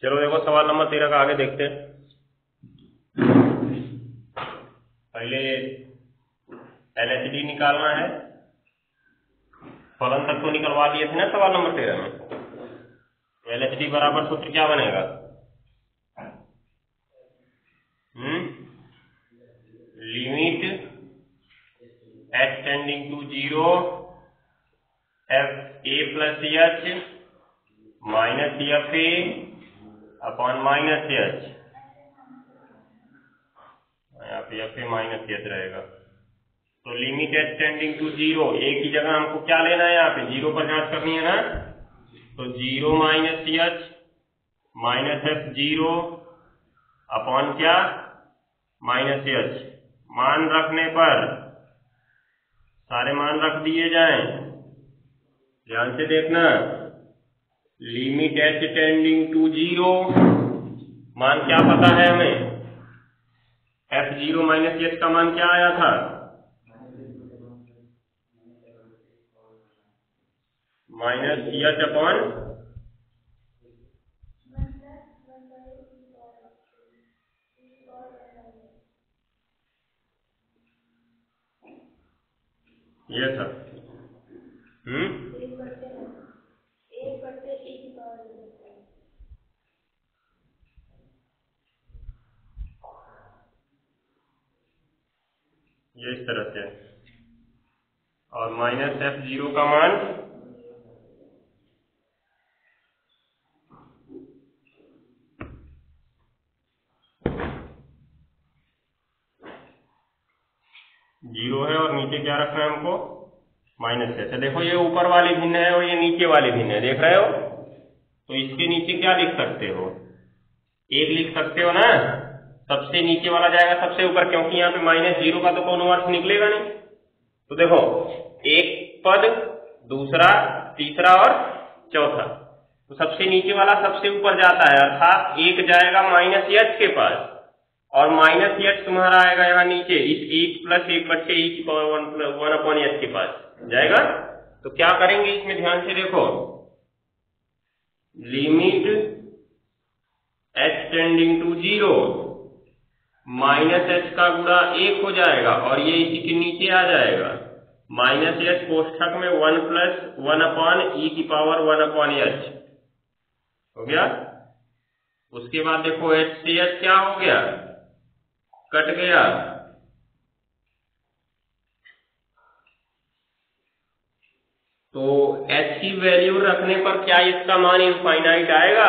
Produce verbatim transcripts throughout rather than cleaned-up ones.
चलो देखो सवाल नंबर तेरह का आगे देखते हैं। पहले एल एच डी निकालना है, फलन तक तो निकलवा लिए थे ना सवाल नंबर तेरह में। एल एच डी बराबर सूत्र क्या बनेगा? Hmm limit h tending to zero f a plus h minus f a upon minus h, यहाँ पे एफ ए माइनस एच रहेगा। तो limit h tending to zero, a की जगह हमको क्या लेना है, यहाँ पे जीरो पर जांच करनी है ना। तो zero minus h minus f zero upon क्या, माइनस एच। मान रखने पर सारे मान रख दिए जाएं, ध्यान से देखना। Limit h tending to zero, मान क्या पता है हमें, एफ जीरो माइनस एच का मान क्या आया था, माइनस एच अपॉन ये था। हम्म ये इस तरह से, और माइनस एफ जीरो का मान जीरो है और नीचे क्या रखना है हमको, माइनस एच। देखो ये ऊपर वाली भिन्न है और ये नीचे वाली भिन्न है, देख रहे हो। तो इसके नीचे क्या लिख सकते हो, एक लिख सकते हो ना, सबसे नीचे वाला जाएगा सबसे ऊपर, क्योंकि यहाँ पे माइनस जीरो का तो कोनो अर्थ निकलेगा नहीं। तो देखो एक पद, दूसरा, तीसरा और चौथा, तो सबसे नीचे वाला सबसे ऊपर जाता है, अर्थात एक जाएगा माइनस एच के पास और माइनस एच तुम्हारा आएगा यहाँ नीचे, इस एक प्लस एक बट्टे ई की power one plus one upon h के पास जाएगा। तो क्या करेंगे इसमें, ध्यान से देखो, limit h tending to zero, minus h का गुणा एक हो जाएगा और ये इसी के नीचे आ जाएगा, माइनस एच कोष्ठक में one plus one upon e की पावर वन अपॉन एच हो गया। उसके बाद देखो एच से एच क्या हो गया, कट गया। तो एच की वैल्यू रखने पर क्या इसका मान इनफाइनाइट आएगा,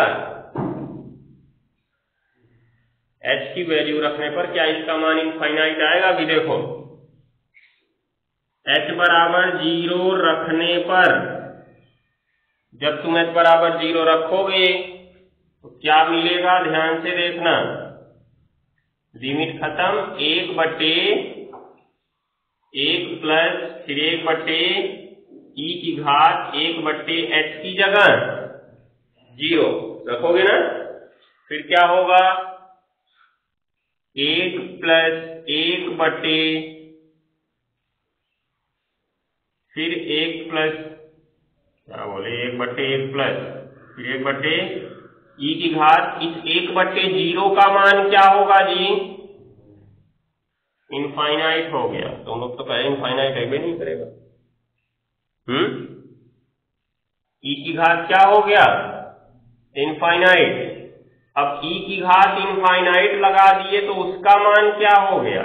एच की वैल्यू रखने पर क्या इसका मान इनफाइनाइट आएगा। अभी देखो एच बराबर जीरो रखने पर, जब तुम एच बराबर जीरो रखोगे तो क्या मिलेगा, ध्यान से देखना। लिमिट खत्म, एक बटे एक प्लस फिर एक बटे ई की घात एक बट्टे एच की जगह जीरो रखोगे ना, फिर क्या होगा, एक प्लस एक बटे फिर एक प्लस क्या बोले, एक बट्टे एक प्लस फिर एक बट्टे ई की घात, इस एक बट्टे जीरो का मान क्या होगा जी, इनफाइनाइट हो गया। तुम लोग तो कहे इनफाइनाइट है भी नहीं करेगा। हम्म ई की घात क्या हो गया, इनफाइनाइट। अब ई की घात इनफाइनाइट लगा दिए तो उसका मान क्या हो गया,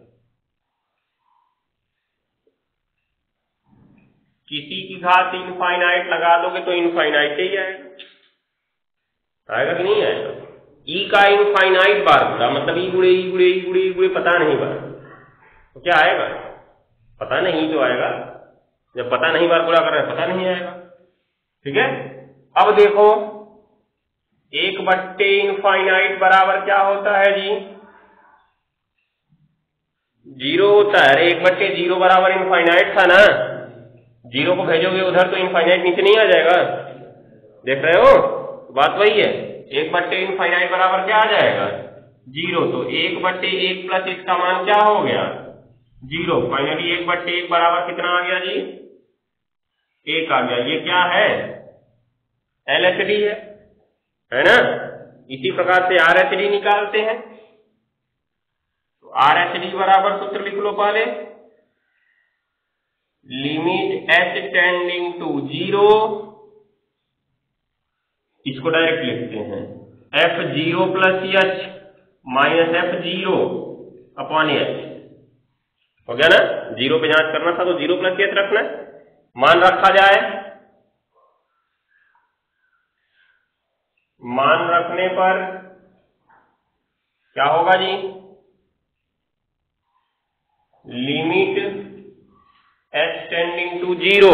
किसी की घात इनफाइनाइट लगा दोगे तो इनफाइनाइट ही आएगा, आएगा कि नहीं आएगा। ई का इनफाइनाइट बार गुणा, मतलब ई गुड़े ई गुड़े ई गुड़े ई गुड़े पता नहीं बार, तो क्या आएगा, पता नहीं तो आएगा। जब पता नहीं बार गुणा कर रहे हैं पता नहीं आएगा, ठीक है। अब देखो एक बट्टे इनफाइनाइट बराबर क्या होता है जी, जीरो होता है। अरे एक बट्टे जीरो बराबर इनफाइनाइट था ना, जीरो को भेजोगे उधर तो इनफाइनाइट नीचे नहीं आ जाएगा, देख रहे हो, बात वही है। एक बट्टे इनफाइनाइट बराबर क्या आ जाएगा, जीरो। तो एक बट्टे एक प्लस इसका मान क्या हो गया, जीरो। फाइनली एक बट्टे एक बराबर कितना आ गया जी, एक आ गया। ये क्या है, एल एच डी है, है ना। इसी प्रकार से आर एच डी निकालते हैं। तो आर एच डी बराबर सूत्र लिख लो पहले, limit h tending to zero, इसको डायरेक्ट लिखते हैं f zero plus h minus f zero upon h. हो गया ना, जीरो पे जांच करना था तो जीरो प्लस एच रखना है। मान रखा जाए, मान रखने पर क्या होगा जी, limit h tending to zero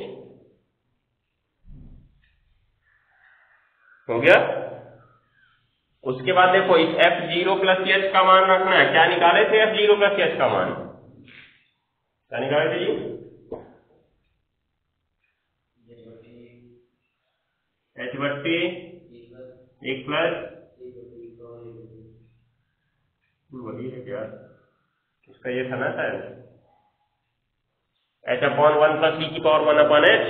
हो गया। उसके बाद देखो इस एफ जीरो प्लस एच का मान रखना है। क्या निकाले थे एफ जीरो प्लस एच का मान, क्या निकाले थे जी, एच बट्टी एक प्लस वही है क्या, इसका ये था ना शायद, h upon one plus e की power one upon h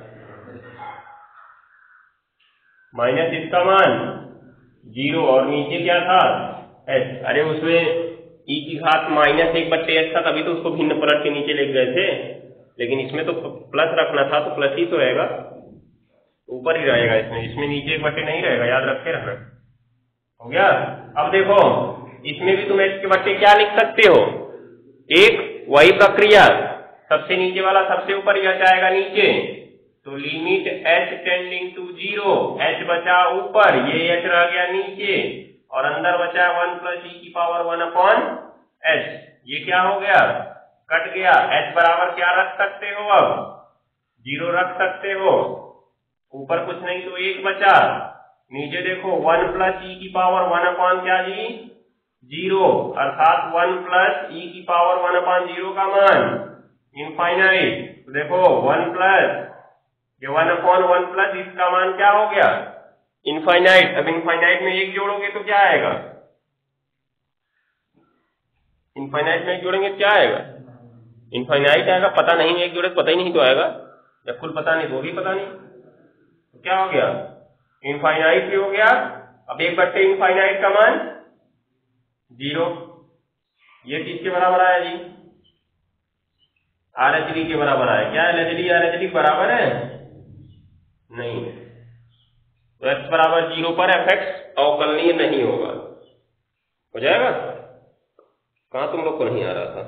minus इसका मान जीरो और नीचे क्या था एच। अरे उसमें ई की घात माइनस एक बट्टे एच था, तभी तो उसको भिन्न पलट के नीचे ले गए थे, लेकिन इसमें तो प्लस रखना था तो प्लस ही तो रहेगा, ऊपर ही रहेगा इसमें, इसमें नीचे एक बट्टे नहीं रहेगा, याद रखे रहना। हो गया। अब देखो इसमें भी तुम एच के बट्टे क्या लिख सकते हो, एक वही प्रक्रिया, सबसे नीचे वाला सबसे ऊपर ही जाएगा नीचे, तो limit h tending to zero, h बचा ऊपर, ये एच रह गया नीचे, और अंदर बचा वन प्लस ई की पावर वन अपॉन एच। ये क्या हो गया, कट गया। एच बराबर क्या रख सकते हो, अब जीरो रख सकते हो, ऊपर कुछ नहीं तो एक बचा, नीचे देखो वन प्लस ई की पावर वन अपॉन क्या जी, जीरो, अर्थात वन प्लस ई की पावर वन अपॉन जीरो का मान इनफाइनाइट। तो देखो वन प्लस ये वन अपॉन वन प्लस इसका मान क्या हो गया, इनफाइनाइट। अब इनफाइनाइट में एक जोड़ोगे तो क्या आएगा, इनफाइनाइट में एक जोड़ेंगे क्या आएगा, इनफाइनाइट आएगा। पता नहीं एक जोड़े पता ही नहीं तो आएगा, जब कुल पता नहीं तो भी पता नहीं, तो क्या हो गया, इनफाइनाइट भी हो गया। अब एक बट्टे इनफाइनाइट का मान जीरो, ये किसके बराबर आया जी, आर एच डी के बराबर आया। क्या L H D R H D बराबर है, नहीं, तो एक्स बराबर जीरो पर एफ एक्स अवकलनीय नहीं होगा। हो जाएगा, कहां तुम लोग को नहीं आ रहा था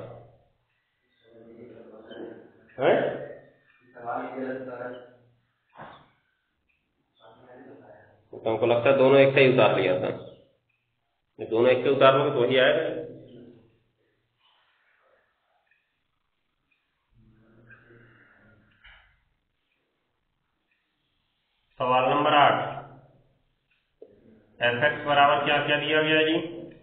है? तो हमको लगता है दोनों एक से ही उतार लिया था, ये दोनों एक से उतार लोगे तो वही आएगा। सवाल नंबर आठ, एफ एक्स बराबर क्या क्या दिया गया जी,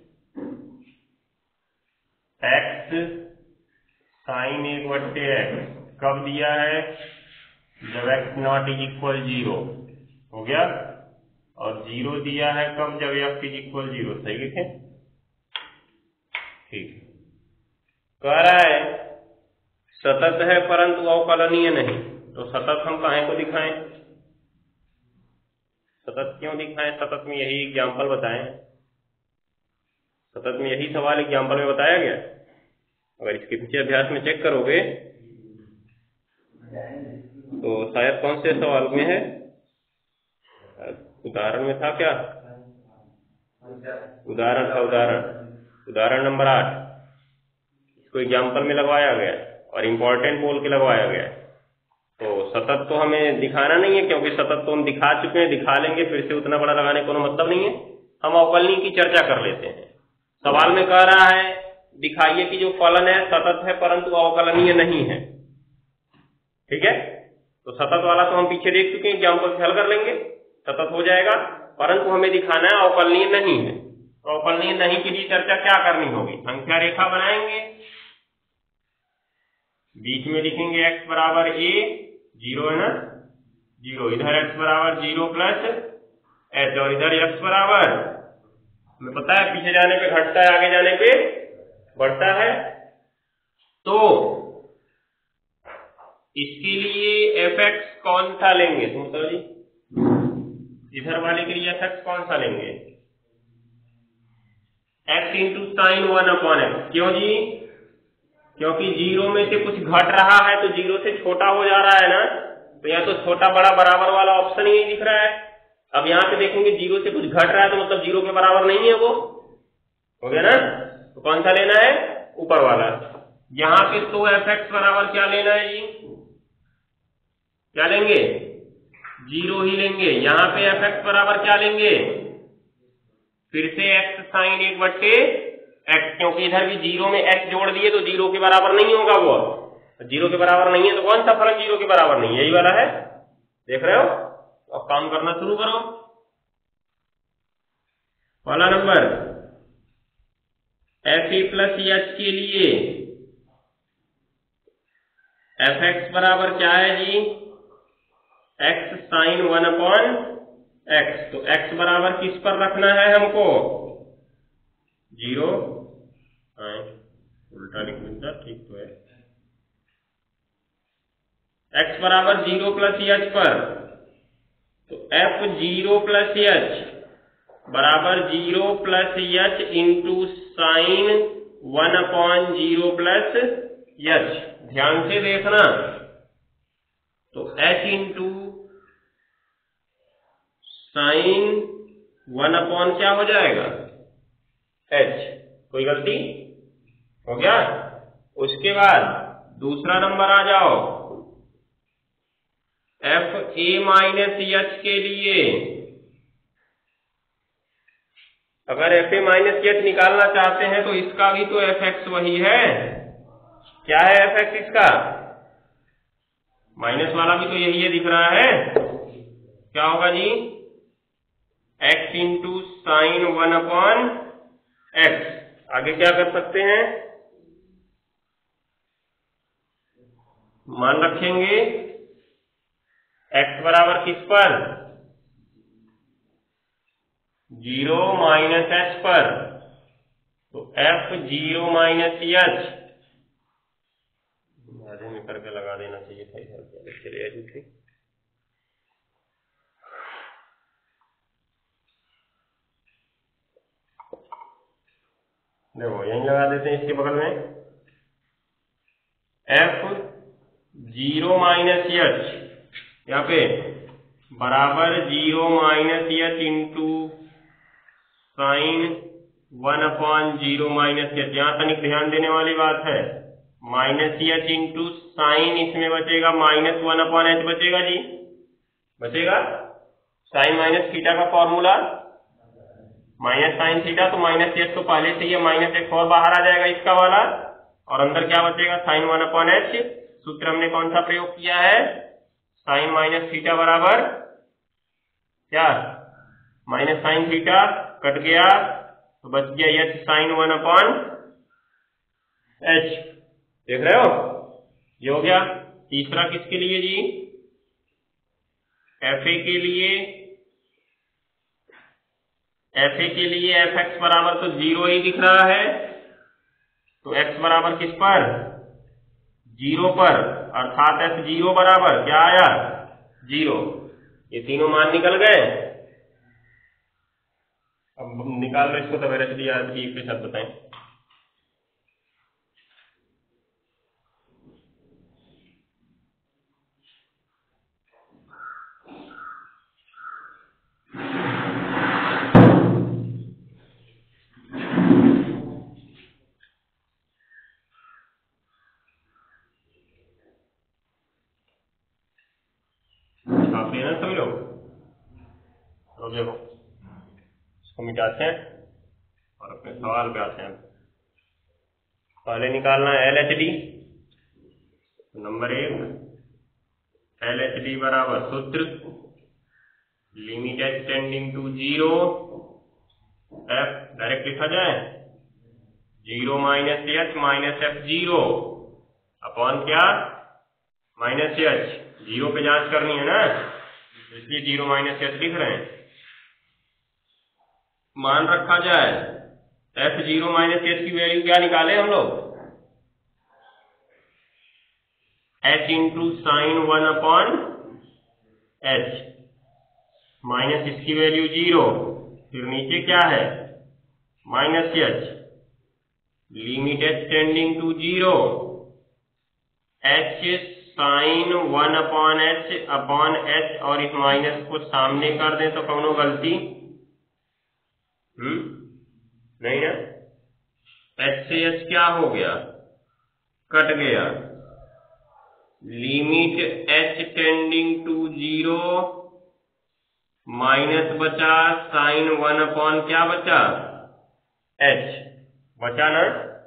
एक्स साइन एक बट्टे एक्स, कब दिया है, जब x not is equal zero. हो गया। और जीरो दिया है कब, जब एक्स इज इक्वल जीरो। सही लिखे, ठीक। कह रहा है सतत है परंतु अवकलनीय नहीं, तो सतत हम काहे को दिखाएं, सतत क्यों दिखाएं, सतत में यही एग्जाम्पल बताएं, सतत में यही सवाल एग्जाम्पल में बताया गया। अगर इसके पीछे अभ्यास में चेक करोगे तो शायद कौन से सवाल में है, उदाहरण में था क्या, उदाहरण था, उदाहरण उदाहरण नंबर आठ, इसको एग्जाम्पल में लगवाया गया और इम्पोर्टेंट बोल के लगवाया गया। तो सतत तो हमें दिखाना नहीं है, क्योंकि सतत तो हम दिखा चुके हैं, दिखा लेंगे, फिर से उतना बड़ा लगाने का मतलब नहीं है। हम अवकलनीय की चर्चा कर लेते हैं। सवाल में कह रहा है दिखाइए कि जो फलन है सतत है परंतु अवकलनीय नहीं है। ठीक है, तो सतत वाला तो हम पीछे देख चुके हैं, एग्जाम्पल से हल कर लेंगे, सतत हो जाएगा, परंतु हमें दिखाना है अवकलनीय नहीं है। तो अवकलनीय नहीं के लिए चर्चा क्या करनी होगी, संख्या रेखा बनाएंगे, बीच में लिखेंगे x बराबर a, जीरो है ना, जीरो, इधर x बराबर जीरो प्लस एच, और इधर x बराबर, हमें पता है पीछे जाने पे घटता है, आगे जाने पे बढ़ता है। तो इसके लिए fx कौन सा लेंगे, तुम बताओ जी, इधर वाले के लिए fx कौन सा लेंगे, x into sine one upon x. क्यों जी? क्योंकि जीरो में से कुछ घट रहा है तो जीरो से छोटा हो जा रहा है ना, तो यहाँ तो छोटा बड़ा बराबर वाला ऑप्शन ही नहीं दिख रहा है। अब यहाँ पे देखेंगे जीरो से कुछ घट रहा है तो मतलब जीरो के बराबर नहीं है, वो हो गया ना। तो कौन सा लेना है? ऊपर वाला। यहाँ पे तो एफ एक्स बराबर क्या लेना है जी? क्या लेंगे? जीरो ही लेंगे। यहाँ पे एफ एक्स बराबर क्या लेंगे? फिर से एक्स साइन एक बट्टे एक्स, क्योंकि इधर भी जीरो में एक्स जोड़ दिए तो जीरो के बराबर नहीं होगा वो। जीरो के बराबर नहीं है तो कौन सा फलन जीरो के बराबर नहीं? यही वाला है, देख रहे हो। अब काम करना शुरू करो। वाला number f a plus h के लिए एफ एक्स बराबर क्या है जी? X sine one upon x. तो एक्स बराबर किस पर रखना है हमको? जीरो। उल्टा लिख देता, ठीक तो है। एक्स बराबर जीरो प्लस एच पर, तो एफ जीरो प्लस एच बराबर zero plus h into sine one upon zero plus h. ध्यान से देखना, तो h into sine one upon क्या हो जाएगा? एच। कोई गलती हो गया? उसके बाद दूसरा नंबर आ जाओ, एफ ए माइनस एच के लिए अगर एफ ए माइनस एच निकालना चाहते हैं तो इसका भी तो एफ एक्स वही है। क्या है एफ एक्स इसका? माइनस वाला भी तो यही है, दिख रहा है। क्या होगा जी? X into sine one upon x. आगे क्या कर सकते हैं? मान रखेंगे एक्स बराबर किस पर? जीरो माइनस एच पर, तो एफ जीरो माइनस एच आधे में करके लगा देना चाहिए था इधर। चलिए दूसरी, देखो यहीं लगा देते हैं इसके बगल में। एफ जीरो माइनस एच यहाँ पे बराबर zero minus h into sine one upon zero minus h. यहां तनिक ध्यान देने वाली बात है, माइनस एच इंटू साइन इसमें बचेगा माइनस वन अपॉन एच बचेगा जी, बचेगा। साइन माइनस थीटा का फॉर्मूला माइनस साइन थीटा, तो माइनस एच तो पहले से ही है, माइनस एक्स और बाहर आ जाएगा इसका वाला, और अंदर क्या बचेगा? Sine one upon h. सूत्र हमने कौन सा प्रयोग किया है? साइन माइनस थीटा बराबर क्या? माइनस साइन थीटा कट गया तो बच गया h sine one upon h. देख रहे हो, ये हो गया। तीसरा किसके लिए जी? एफ ए के लिए। एफ ए के लिए एफ एक्स बराबर तो जीरो ही दिख रहा है, तो एक्स बराबर किस पर? जीरो पर, अर्थात एफ जीरो बराबर क्या आया? जीरो। ये तीनों मान निकल गए। अब निकाल लो इसको, तो मेरे से याद के साथ बताएं। आप लेना सभी लोग, तो देखो इसको मिटाते हैं और अपने सवाल पे आते हैं। पहले निकालना है एल एच डी। नंबर एक, एल एच डी बराबर सूत्र limit h tending to zero, f direct लिखा जाए zero minus h minus f zero upon क्या? Minus h. जीरो पे जांच करनी है ना, इसलिए जीरो माइनस एच लिख रहे हैं। मान रखा जाए एफ जीरो माइनस एच की वैल्यू क्या निकाले हम लोग? H into sine one upon h, minus इसकी वैल्यू जीरो, फिर नीचे क्या है? Minus h, limit h tending to zero, h sine one upon h upon h, और इस माइनस को सामने कर दें तो कौनो गलती हम्म नहीं ना। एच से एच क्या हो गया, कट गया। Limit h tending to zero, minus बचा, साइन वन अपॉन क्या बचा, एच बचा ना।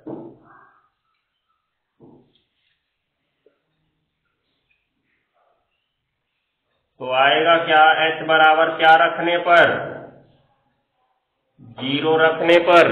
तो आएगा क्या, एच बराबर क्या रखने पर, जीरो रखने पर।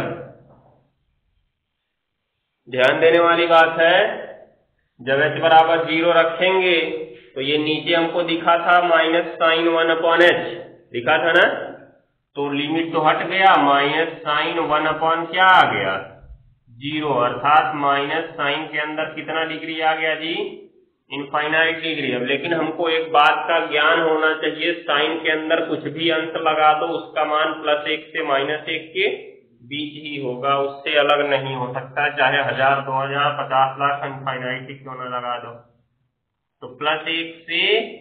ध्यान देने वाली बात है, जब एच बराबर जीरो रखेंगे तो ये नीचे हमको दिखा था minus sine one upon h, दिखा था ना। तो लिमिट तो हट गया, माइनस साइन वन अपॉन क्या आ गया, जीरो, अर्थात माइनस साइन के अंदर कितना डिग्री आ गया जी, इनफाइनाइट डिग्री। अब लेकिन हमको एक बात का ज्ञान होना चाहिए, साइन के अंदर कुछ भी अंश लगा दो उसका मान प्लस एक से माइनस एक के बीच ही होगा, उससे अलग नहीं हो सकता, चाहे हजार दो हजार पचास लाख इनफाइनाइट ही क्यों ना लगा दो। तो प्लस एक से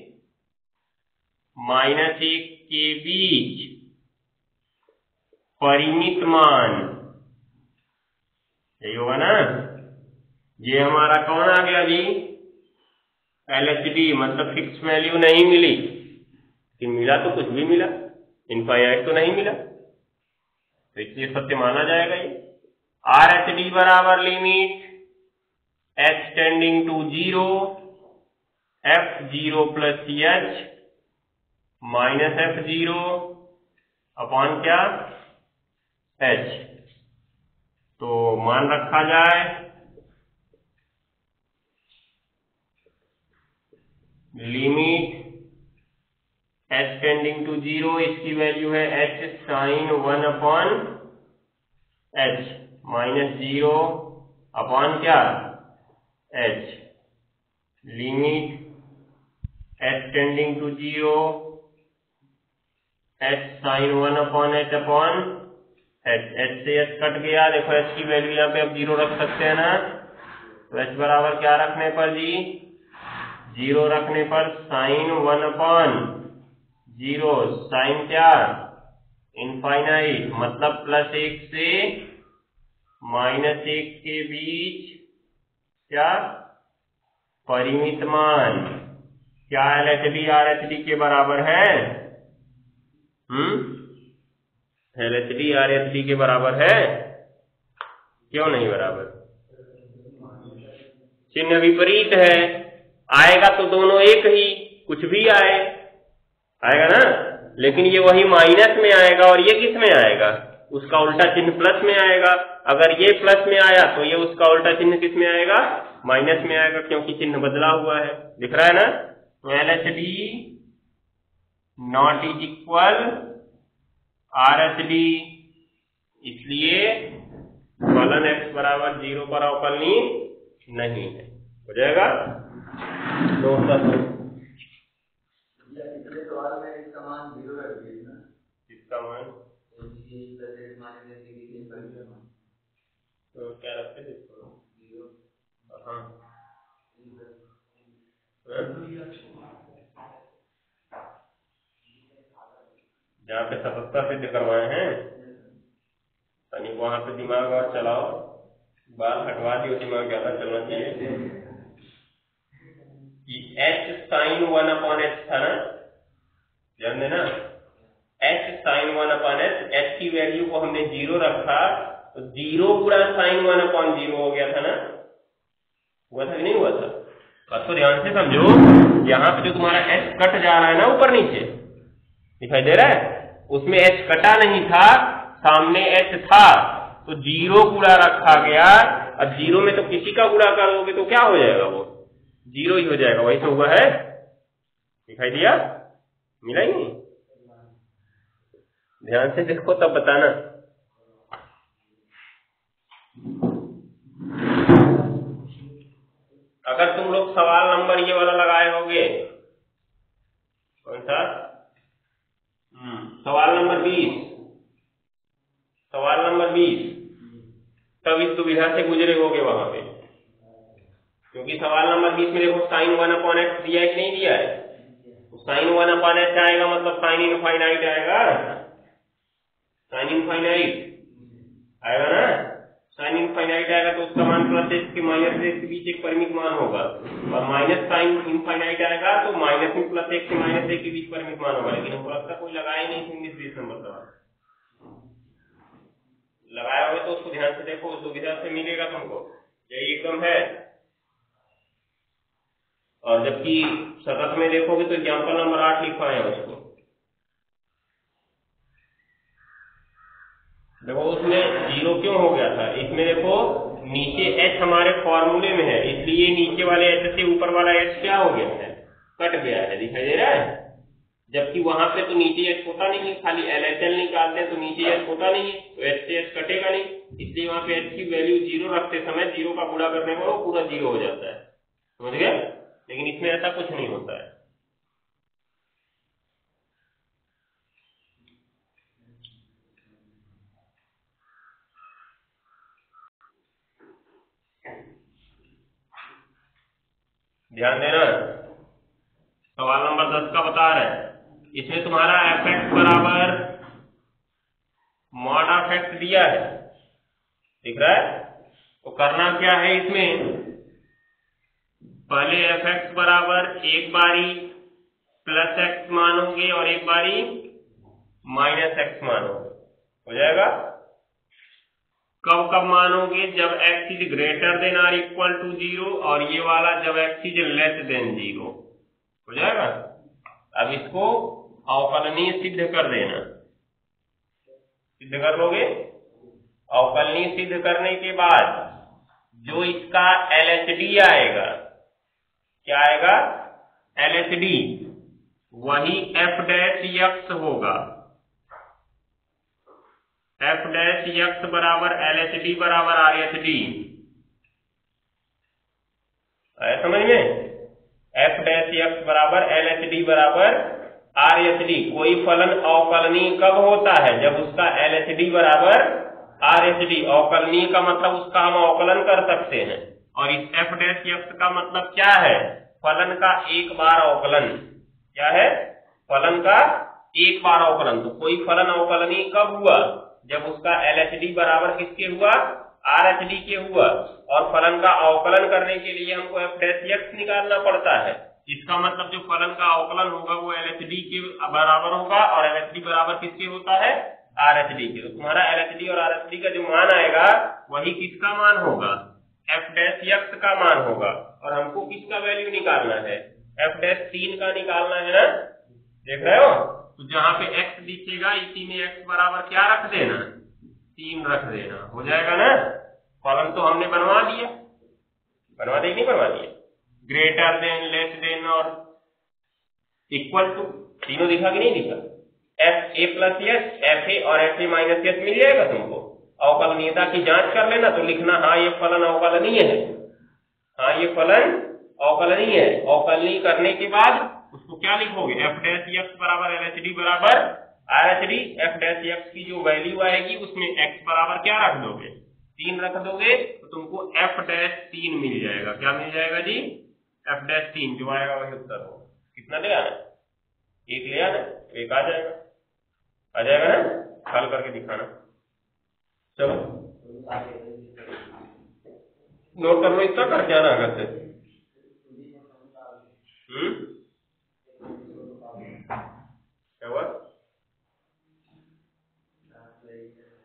माइनस एक के बीच परिमित मान, यही होगा ना। ये हमारा कौन आ गया जी, एल एच डी, मतलब फिक्स वैल्यू नहीं मिली, कि मिला तो कुछ भी मिला, इनफाइनाइट तो नहीं मिला, तो इसलिए सत्य माना जाएगा ये। आर एच डी बराबर limit h tending to zero, f zero plus h minus f zero upon क्या, एच। तो मान रखा जाए, limit h tending to zero, इसकी वैल्यू है h sine one upon h minus zero upon क्या, h. Limit h tending to zero, h sine one upon h upon h, h से h cut गया, देखो एच की value यहाँ पे अब जीरो रख सकते हैं ना। तो एच बराबर क्या रखने पर जी, जीरो रखने पर sine one upon zero, sine क्या, इनफाइनाइट, मतलब प्लस एक से माइनस एक के बीच क्या, परिमित मान। क्या L H D R H D के बराबर है, hmm L H D R H D के बराबर है, क्यों नहीं बराबर, चिन्ह विपरीत है, आएगा तो दोनों एक ही, कुछ भी आए आएगा ना, लेकिन ये वही माइनस में आएगा और ये किस में आएगा, उसका उल्टा चिन्ह प्लस में आएगा। अगर ये प्लस में आया तो ये उसका उल्टा चिन्ह किस में आएगा, माइनस में आएगा, क्योंकि चिन्ह बदला हुआ है, दिख रहा है ना। तो L H D not is equal R H D, इसलिए फलन x बराबर जीरो पर अवकलनीय नहीं है, हो जाएगा। तो सवाल में इसका मान जीरो रख दिया ना, इसका मान तो क्या रखते थे इसको, जीरो। हाँ जहाँ पे सतत्ता सिद्ध करवाए हैं, तनिक वहां पे दिमाग और चलाओ, बाल हटवा दियो, दिमाग ज्यादा चलना चाहिए। कि h sine one upon h था ना, ध्यान देना, h sine one upon h, h की वैल्यू को हमने जीरो रखा तो जीरो गुणा साइन वन अपॉन जीरो हो गया था ना, हुआ था कि नहीं हुआ था। बस तो ध्यान से समझो, यहाँ पे जो तुम्हारा एच कट जा रहा है ना ऊपर नीचे दिखाई दे रहा है, उसमें एच कटा नहीं था, सामने एच था, तो जीरो गुणा रखा गया। अब जीरो में तो किसी का गुणा करोगे तो क्या हो जाएगा, वो जीरो ही हो जाएगा, वही तो हुआ है, दिखाई दिया, मिला ही नहीं। ध्यान से देखो तब बताना। अगर तुम लोग सवाल नंबर ये वाला लगाए होगे, कौन सा, हम्म सवाल नंबर बीस, सवाल नंबर बीस, तब इस दुविधा से गुजरे होगे वहां पे, क्योंकि सवाल नंबर बीस में देखो साइन वन अपॉन एक्स दिया है कि नहीं दिया है, तो साइन वन अपॉन एक्स आएगा मतलब साइन इनफाइनाइट आएगा, साइन इनफाइनाइट आएगा ना, साइन इनफाइनाइट आएगा तो उसका मान प्लस एक्स के माइनस एक्स के बीच एक परिमित मान होगा, और माइनस साइन इनफाइनाइट आएगा तो माइनस में प्लस एक्स से माइनस एक के बीच परिमित मान होगा, लेकिन हमको लगता कोई लगाया नहीं इंग्लिश बीस नंबर सवाल, लगाया हुआ तो उसको ध्यान से देखो, उस दुविधा से मिलेगा तुमको, यही एकदम है। और जबकि शतक में देखोगे तो एग्जाम्पल नंबर आठ लिखा है उसको, देखो उसमें जीरो क्यों हो गया था, इसमें देखो नीचे h हमारे फॉर्मूले में है, इसलिए नीचे वाले h से ऊपर वाला h क्या हो गया है, कट गया है, दिखाई दे रहा है, जबकि वहां पे तो नीचे h होता नहीं है, खाली L H L निकालते हैं तो नीचे h होता नहीं है, तो h से h कटेगा नहीं, इसलिए वहां पे h की वैल्यू जीरो रखते समय जीरो का गुणा करने पर वो पूरा जीरो हो जाता है, समझ गए, लेकिन इसमें ऐसा कुछ नहीं होता है। ध्यान देना, सवाल नंबर दस का बता रहे हैं, इसमें तुम्हारा एफ एक्स बराबर मॉड ऑफ एक्स दिया है, दिख रहा है, तो करना क्या है इसमें, पहले एफ एक्स बराबर एक बारी प्लस एक्स मानोगे और एक बारी माइनस एक्स मानोगे, हो जाएगा। कब कब मानोगे, जब x इज ग्रेटर देन और इक्वल टू जीरो, और ये वाला जब x is less than zero, हो जाएगा। अब इसको अवकलनीय सिद्ध कर देना, सिद्ध कर लोगे, अवकलनीय सिद्ध करने के बाद जो इसका एल एच डी आएगा, क्या आएगा, एल एच डी, वही एफ डैश एक्स होगा, एफ डैश एक्स बराबर एल एच डी बराबर आर एच डी, आया समझ में, एफ डैश एक्स बराबर एल एच डी बराबर आर एच डी, कोई फलन अवकलनीय कब होता है, जब उसका एल एच डी बराबर आर एच डी, अवकलनीय का मतलब उसका हम अवकलन कर सकते हैं, और इस एफ डैश एक्स का मतलब क्या है, फलन का एक बार अवकलन, क्या है, फलन का एक बार अवकलन, तो कोई फलन अवकलनीय कब हुआ, जब उसका एल एच डी बराबर किसके हुआ, आर एच डी के हुआ, और फलन का अवकलन करने के लिए हमको एफ डैश एक्स निकालना पड़ता है, इसका मतलब जो फलन का अवकलन होगा वो एल एच डी के बराबर होगा, और एल एच डी बराबर किसके होता है, आर एच डी के, तो तुम्हारा एल एच डी और आर एच डी का जो मान आएगा वही किसका मान होगा, एफ डैश एक्स का मान होगा, और हमको किसका वैल्यू निकालना है, एफ डैश तीन का निकालना है ना, देख रहे हो, तो जहां पे x दिखेगा इसी में x बराबर क्या रख देना, तीन रख देना, हो जाएगा ना, फलन तो हमने बनवा दिया, बनवा दे नहीं बनवा दिया, ग्रेटर देन, लेस देन और इक्वल टू, तीनों दिखा कि नहीं दिखा, f a plus s, f a और एफ ए माइनस एस मिल जाएगा तुमको, अवकलनीयता की जांच कर लेना, तो लिखना हाँ ये फलन अवकलनीय है, हाँ ये फलन अवकलनीय है, अवकलनीय करने के बाद उसको क्या लिखोगे, एफ डैश एक्स बराबर एल एच डी बराबर R H D, f dash x की जो वैल्यू आएगी उसमें x बराबर क्या रख दोगे, तीन रख दोगे, तो तुमको एफ डैश तीन मिल जाएगा, क्या मिल जाएगा जी, एफ डैश तीन, जो आएगा वही उत्तर होगा, कितना ले आना, एक ले आना, एक आ जाएगा, आ जाएगा ना, हल करके दिखाना, चलो नोट कर लो, इतना करके आना घर से।